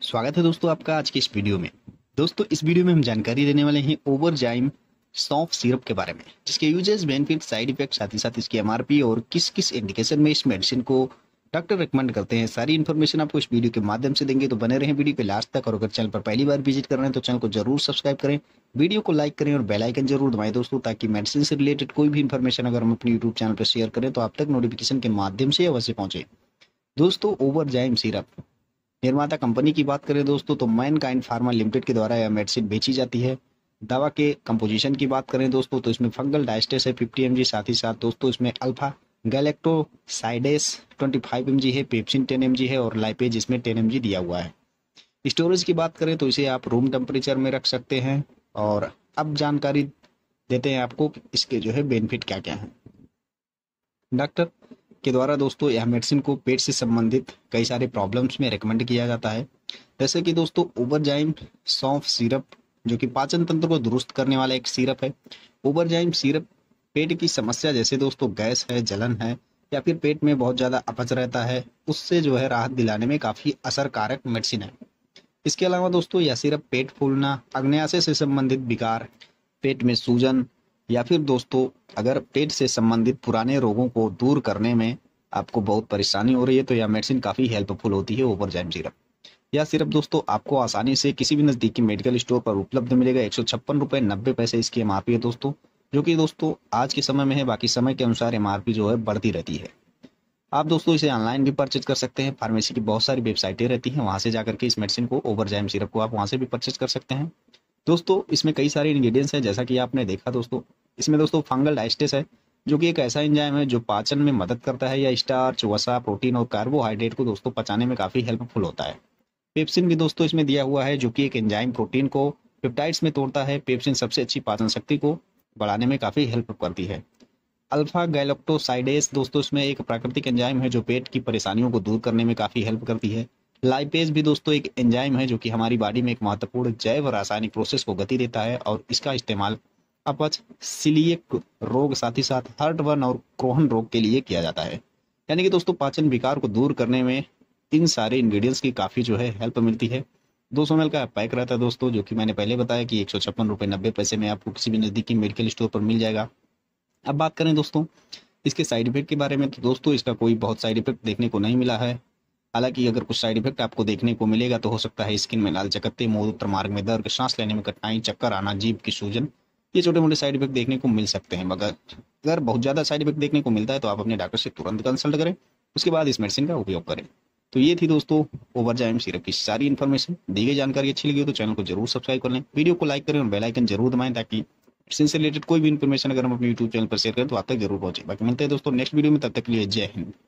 स्वागत है दोस्तों आपका आज की इस वीडियो में। दोस्तों इस वीडियो में हम जानकारी देने वाले हैं ओवरजाइम सौंफ सिरप के बारे में, जिसके यूजेस, बेनिफिट, साइड इफेक्ट, साथ ही साथ इसकी एमआरपी और किस किस इंडिकेशन में इस मेडिसिन को डॉक्टर रिकमेंड करते हैं। सारी इन्फॉर्मेशन आपको इस वीडियो के माध्यम से देंगे, तो बने रहें वीडियो के लास्ट तक। और अगर चैनल पर पहली बार विजिट कर रहे हैं तो चैनल को जरूर सब्सक्राइब करें, वीडियो को लाइक करें और बेल आइकन जरूर दबाएं दोस्तों, ताकि मेडिसिन से रिलेटेड कोई भी इन्फॉर्मेशन अगर हम अपने यूट्यूब चैनल पर शेयर करें तो आप तक नोटिफिकेशन के माध्यम से अवश्य पहुंचे। दोस्तों ओवरजाइम सिरप निर्माता कंपनी की बात करें दोस्तों तो मैनकाइंड फार्मा लिमिटेड के द्वारा यह मेडिसिन बेची जाती है। दवा के कंपोजिशन की बात करें दोस्तों तो इसमें फंगल डाइस्टेस है 50 mg, साथ ही साथ दोस्तों इसमें अल्फा गैलेक्टोसाइडेस 25 mg है, पेप्सिन 10 mg है और लाइपेज इसमें 10 mg दिया हुआ है। स्टोरेज की बात करें तो इसे आप रूम टेम्परेचर में रख सकते हैं। और अब जानकारी देते हैं आपको कि इसके जो है बेनिफिट क्या क्या है। डॉक्टर के द्वारा दोस्तों यह मेडिसिन को पेट से संबंधित कई सारे प्रॉब्लम्स में रिकमेंड किया जाता है। जैसे कि दोस्तों ओवरजाइम सौंफ सिरप जो कि पाचन तंत्र को दुरुस्त करने वाला एक सिरप है। ओवरजाइम सिरप पेट की समस्या जैसे दोस्तों गैस है, जलन है या फिर पेट में बहुत ज़्यादा अपच रहता है, उससे जो है राहत दिलाने में काफ़ी असरकारक मेडिसिन है। इसके अलावा दोस्तों यह सिरप पेट फूलना, अग्न्याशय से संबंधित विकार, पेट में सूजन या फिर दोस्तों अगर पेट से संबंधित पुराने रोगों को दूर करने में आपको बहुत परेशानी हो रही है तो यह मेडिसिन काफ़ी हेल्पफुल होती है ओवरजाइम सिरप। यह सिरप दोस्तों आपको आसानी से किसी भी नज़दीकी मेडिकल स्टोर पर उपलब्ध मिलेगा। 156 रुपये 90 पैसे इसकी एमआरपी है दोस्तों, जो कि दोस्तों आज के समय में है। बाकी समय के अनुसार एमआरपी जो है बढ़ती रहती है। आप दोस्तों इसे ऑनलाइन भी परचेज कर सकते हैं। फार्मेसी की बहुत सारी वेबसाइटें रहती हैं, वहाँ से जाकर के इस मेडिसिन को, ओवरजाइम सिरप को आप वहाँ से भी परचेज कर सकते हैं। दोस्तों इसमें कई सारे इंग्रेडिएंट्स हैं, जैसा कि आपने देखा दोस्तों। इसमें दोस्तों फंगल डाइस्टेस है जो कि एक ऐसा एंजाइम है जो पाचन में मदद करता है, या स्टार्च, वसा, प्रोटीन और कार्बोहाइड्रेट को दोस्तों पचाने में काफ़ी हेल्पफुल होता है। पेप्सिन भी दोस्तों इसमें दिया हुआ है जो कि एक एंजाइम प्रोटीन को पेप्टाइड्स में तोड़ता है। पेप्सिन सबसे अच्छी पाचन शक्ति को बढ़ाने में काफ़ी हेल्प करती है। अल्फा गैलेक्टोसाइडेस दोस्तों इसमें एक प्राकृतिक एंजाइम है जो पेट की परेशानियों को दूर करने में काफ़ी हेल्प करती है। लाइपेज भी दोस्तों एक एंजाइम है जो कि हमारी बॉडी में एक महत्वपूर्ण जैव रासायनिक प्रोसेस को गति देता है, और इसका इस्तेमाल अपच, सीलिएक रोग, साथ ही साथ हार्ट बर्न और क्रोहन रोग के लिए किया जाता है। यानी कि दोस्तों पाचन विकार को दूर करने में इन सारे इंग्रेडिएंट्स की काफ़ी जो है हेल्प मिलती है। 200 ml का पैक रहता है दोस्तों, जो कि मैंने पहले बताया कि 156 रुपये 90 पैसे में आपको किसी भी नज़दीकी मेडिकल स्टोर पर मिल जाएगा। अब बात करें दोस्तों इसके साइड इफेक्ट के बारे में, तो दोस्तों इसका कोई बहुत साइड इफेक्ट देखने को नहीं मिला है। हालांकि अगर कुछ साइड इफेक्ट आपको देखने को मिलेगा तो हो सकता है स्किन में लाल चकत्ते, मूत्र मार्ग में दर्द, सांस लेने में कठिनाई, चक्कर आना, जीभ की सूजन, ये छोटे मोटे साइड इफेक्ट देखने को मिल सकते हैं। मगर अगर बहुत ज़्यादा साइड इफेक्ट देखने को मिलता है तो आप अपने डॉक्टर से तुरंत कंसल्ट करें, उसके बाद इस मेडिसिन का उपयोग करें। तो ये थी दोस्तों ओवरजाइम सिरप की सारी इन्फॉर्मेशन। दी गई जानकारी अच्छी लगी हो तो चैनल को जरूर सब्सक्राइब कर लें, वीडियो को लाइक करें और बेल आइकन जरूर दबाएं, ताकि इससे रिलेटेड कोई भी इन्फॉर्मेशन अगर हम अपने यूट्यूब चैनल पर शेयर करें तो आप तक जरूर पहुंचे। बाकी मिलते हैं दोस्तों नेक्स्ट वीडियो में, तब तक के लिए जय हिंद।